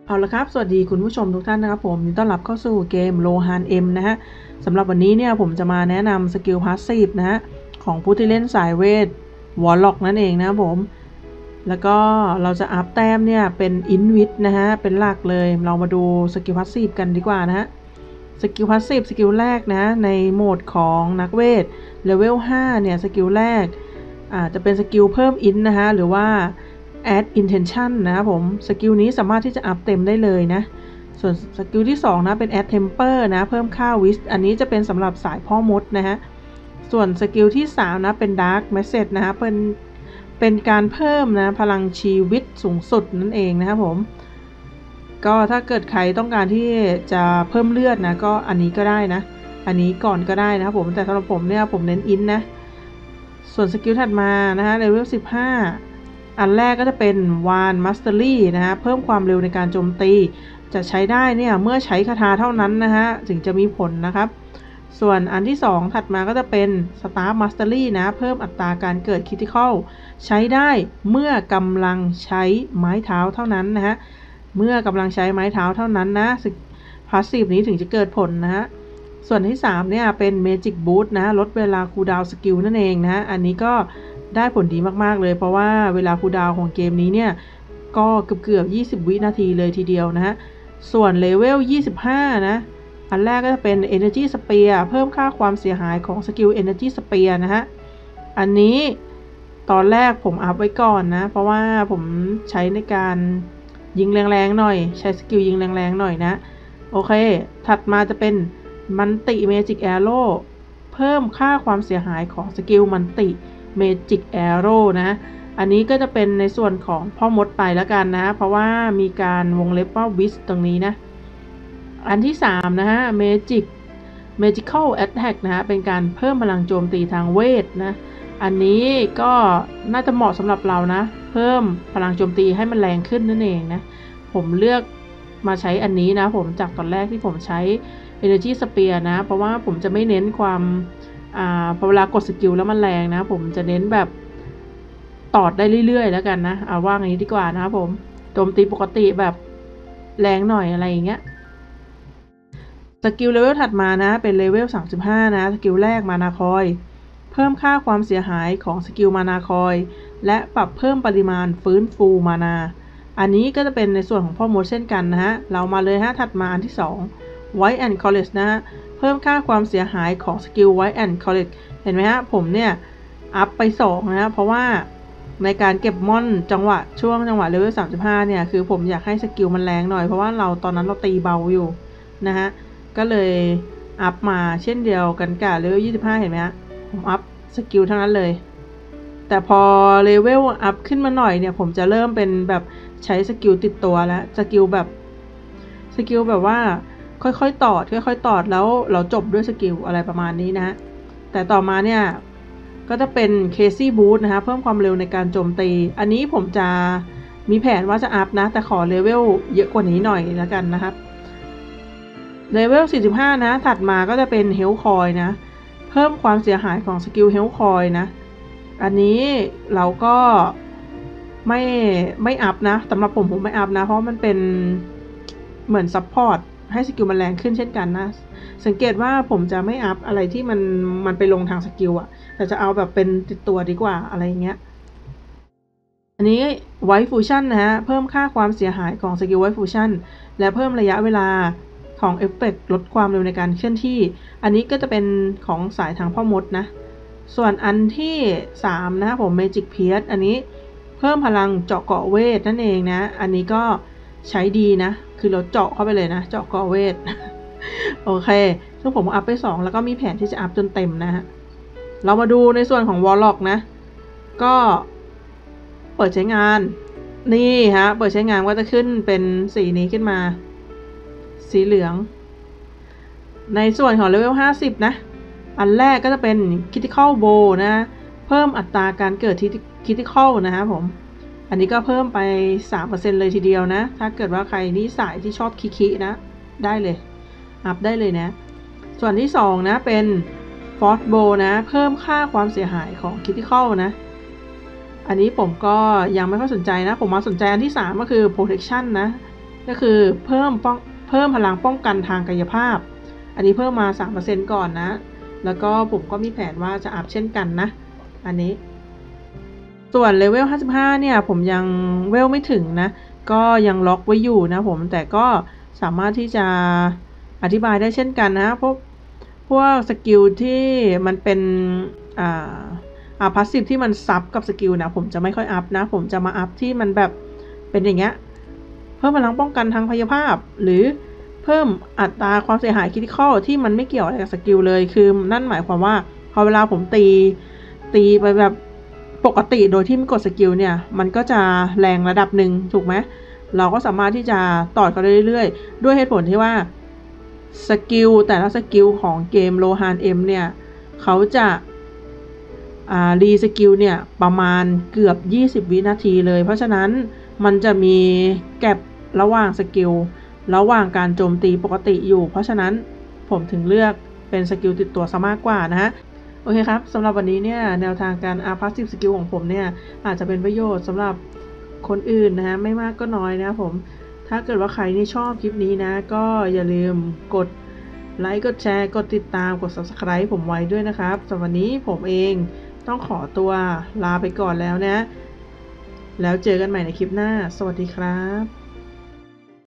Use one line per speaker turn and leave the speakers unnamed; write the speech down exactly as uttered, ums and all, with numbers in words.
เอาละครับสวัสดีคุณผู้ชมทุกท่านนะครับผมยินดีต้อนรับเข้าสู่เกมโลฮานเอ็มนะฮะสำหรับวันนี้เนี่ยผมจะมาแนะนำสกิลพาสซีฟนะฮะของผู้ที่เล่นสายเวทวอร์ล็อกนั่นเองนะผมแล้วก็เราจะอัพแต้มเนี่ยเป็นอินวิทนะฮะเป็นหลักเลยเรามาดูสกิลพาสซีฟกันดีกว่านะฮะสกิลพาสซีฟสกิลแรกนะในโหมดของนักเวทเลเวลห้าเนี่ยสกิลแรกอาจจะเป็นสกิลเพิ่มอินนะฮะหรือว่า add intention นะครับผมสกิลนี้สามารถที่จะอัพเต็มได้เลยนะส่วนสกิลที่สองนะเป็น add temper นะเพิ่มค่า wish อันนี้จะเป็นสำหรับสายพ่อมดนะฮะส่วนสกิลที่สามนะเป็น dark message นะฮะเป็นเป็นการเพิ่มนะพลังชีวิตสูงสุดนั่นเองนะครับผมก็ถ้าเกิดใครต้องการที่จะเพิ่มเลือดนะก็อันนี้ก็ได้นะอันนี้ก่อนก็ได้นะครับผมแต่สำหรับผมเนี่ยผมเน้นอินนะส่วนสกิลถัดมานะฮะเลเวลสิบห้าอันแรกก็จะเป็นวานมัสเตอรี่นะฮะเพิ่มความเร็วในการโจมตีจะใช้ได้เนี่ยเมื่อใช้คาถาเท่านั้นนะฮะถึงจะมีผลนะครับส่วนอันที่สองถัดมาก็จะเป็น Staff Mastery นะเพิ่มอัตราการเกิด Critical ใช้ได้เมื่อกำลังใช้ไม้เท้าเท่านั้นนะฮะเมื่อกำลังใช้ไม้เท้าเท่านั้นนะพาสซีฟนี้ถึงจะเกิดผลนะฮะส่วนที่สามเนี่ยเป็น Magic Boost นะลดเวลาคูลดาวน์สกิลนั่นเองนะฮะอันนี้ก็ได้ผลดีมากๆเลยเพราะว่าเวลาคูลดาวน์ของเกมนี้เนี่ยก็เกือบๆยี่สิบวินาทีเลยทีเดียวนะฮะส่วนเลเวลยี่สิบห้านะอันแรกก็จะเป็น Energy Spear เพิ่มค่าความเสียหายของสกิล Energy Spear นะฮะอันนี้ตอนแรกผมอัพไว้ก่อนนะเพราะว่าผมใช้ในการยิงแรงๆหน่อยใช้สกิลยิงแรงๆหน่อยนะโอเคถัดมาจะเป็นมันติเมจิกแอโร่เพิ่มค่าความเสียหายของสกิลมันติเมจิกแอโร่นะอันนี้ก็จะเป็นในส่วนของพ่อมดไปแล้วกันนะเพราะว่ามีการวงเล็บว่าวิสตรงนี้นะอันที่สามนะฮะเมจิกเมจิคอลแอตแทกนะฮะเป็นการเพิ่มพลังโจมตีทางเวทนะอันนี้ก็น่าจะเหมาะสำหรับเรานะเพิ่มพลังโจมตีให้มันแรงขึ้นนั่นเองนะผมเลือกมาใช้อันนี้นะผมจากตอนแรกที่ผมใช้ Energy Spear นะเพราะว่าผมจะไม่เน้นความอ่าพอเวลากดสกิลแล้วมันแรงนะผมจะเน้นแบบตอดได้เรื่อยๆแล้วกันนะเอาว่างี้ดีกว่านะครับผมโจมตีปกติแบบแรงหน่อยอะไรอย่างเงี้ยสกิลเลเวลถัดมานะเป็นเลเวลสามสิบห้านะสกิลแรกมานาคอยเพิ่มค่าความเสียหายของสกิลมานาคอยและปรับเพิ่มปริมาณฟื้นฟูมานาอันนี้ก็จะเป็นในส่วนของพ่อมดเช่นกันนะฮะเรามาเลยฮะถัดมาอันที่สอง White and College นะฮะเพิ่มค่าความเสียหายของสกิล White and College เห็นไหมฮะผมเนี่ยอัพไปสองนะฮะเพราะว่าในการเก็บม่อนจังหวะช่วงจังหวะเลเวลสามสิบห้าเนี่ยคือผมอยากให้สกิลมันแรงหน่อยเพราะว่าเราตอนนั้นเราตีเบาอยู่นะฮะก็เลยอัพมาเช่นเดียวกันกับเลเวลยี่สิบห้าเห็นไหมฮะผมอัพสกิลทั้งนั้นเลยแต่พอเลเวลอัพขึ้นมาหน่อยเนี่ยผมจะเริ่มเป็นแบบใช้สกิลติดตัวแล้วสกิลแบบสกิลแบบว่าค่อยๆตอดค่อยๆตอดแล้วเราจบด้วยสกิลอะไรประมาณนี้นะแต่ต่อมาเนี่ยก็จะเป็น Crazy Boost นะคะเพิ่มความเร็วในการโจมตีอันนี้ผมจะมีแผนว่าจะอัพนะแต่ขอเลเวลเยอะกว่านี้หน่อยแล้วกันนะครับเลเวลสี่สิบห้านะถัดมาก็จะเป็น Health Coin นะเพิ่มความเสียหายของสกิล Health Coin นะอันนี้เราก็ไม่ไม่อัพนะสำหรับผมผมไม่อัพนะเพราะมันเป็นเหมือนซัพพอร์ตให้สกิลมันแรงขึ้นเช่นกันนะสังเกตว่าผมจะไม่อัพอะไรที่มันมันไปลงทางสกิลอะแต่จะเอาแบบเป็นติดตัวดีกว่าอะไรอย่างเงี้ยอันนี้ไวท์ฟูชั่นนะฮะเพิ่มค่าความเสียหายของสกิลไวท์ฟูชั่นและเพิ่มระยะเวลาของเอฟเฟกต์ลดความเร็วในการเคลื่อนที่อันนี้ก็จะเป็นของสายทางพ่อมดนะส่วนอันที่สามนะครับผม Magic Pierce อันนี้เพิ่มพลังเจาะเกาะเวทนั่นเองนะอันนี้ก็ใช้ดีนะคือเราเจาะเข้าไปเลยนะเจาะเกาะเวท โอเคซึ่งผมอัพไปสองแล้วก็มีแผนที่จะอัพจนเต็มนะฮะเรามาดูในส่วนของ Warlock นะก็เปิดใช้งานนี่ฮะเปิดใช้งานก็จะขึ้นเป็นสีนี้ขึ้นมาสีเหลืองในส่วนของเลเวลห้าสิบนะอันแรกก็จะเป็น Critical Bow นะเพิ่มอัตราการเกิดที่ Critical นะฮะผมอันนี้ก็เพิ่มไป สามเปอร์เซ็นต์ เลยทีเดียวนะถ้าเกิดว่าใครนี่สายที่ชอบคิๆนะได้เลยอัพได้เลยนะส่วนที่สองนะเป็น Force Bow นะเพิ่มค่าความเสียหายของ Critical นะอันนี้ผมก็ยังไม่ค่อยสนใจนะผมมาสนใจอันที่สามก็คือ Protection นะก็คือเพิ่มป้องเพิ่มพลังป้องกันทางกายภาพอันนี้เพิ่มมา สามเปอร์เซ็นต์ ก่อนนะแล้วก็ผมก็มีแผนว่าจะอัพเช่นกันนะอันนี้ส่วนเลเวลห้าสิบห้าเนี่ยผมยังเวลไม่ถึงนะก็ยังล็อกไว้อยู่นะผมแต่ก็สามารถที่จะอธิบายได้เช่นกันนะพวกพวกสกิลที่มันเป็นอ่าอ่าพาสซีฟที่มันซับกับสกิลนะผมจะไม่ค่อยอัพนะผมจะมาอัพที่มันแบบเป็นอย่างเงี้ยเพิ่มพลังป้องกันทางพยาภาพหรือเพิ่มอัตราความเสียหายคริติคอลที่มันไม่เกี่ยวอะไรกับสกิลเลยคือนั่นหมายความว่าพอเวลาผมตีตีไปแบบปกติโดยที่ไม่กดสกิลเนี่ยมันก็จะแรงระดับหนึ่งถูกไหมเราก็สามารถที่จะต่อเขาได้เรื่อยๆด้วยเหตุผลที่ว่าสกิลแต่ละสกิลของเกมโลฮานเอ็มเนี่ยเขาจะอ่ารีสกิลเนี่ยประมาณเกือบยี่สิบวินาทีเลยเพราะฉะนั้นมันจะมีแก็บระหว่างสกิลระหว่างการโจมตีปกติอยู่เพราะฉะนั้นผมถึงเลือกเป็นสกิลติดตัวซะมากกว่านะฮะโอเคครับสำหรับวันนี้เนี่ยแนวทางการอัพพาสซีฟสกิลของผมเนี่ยอาจจะเป็นประโยชน์สำหรับคนอื่นนะฮะไม่มากก็น้อยนะผมถ้าเกิดว่าใครที่ชอบคลิปนี้นะก็อย่าลืมกดไลค์กดแชร์กดติดตามกด ซับสไครบ์ ผมไว้ด้วยนะครับสำหรับวันนี้ผมเองต้องขอตัวลาไปก่อนแล้วนะแล้วเจอกันใหม่ในคลิปหน้าสวัสดีครับ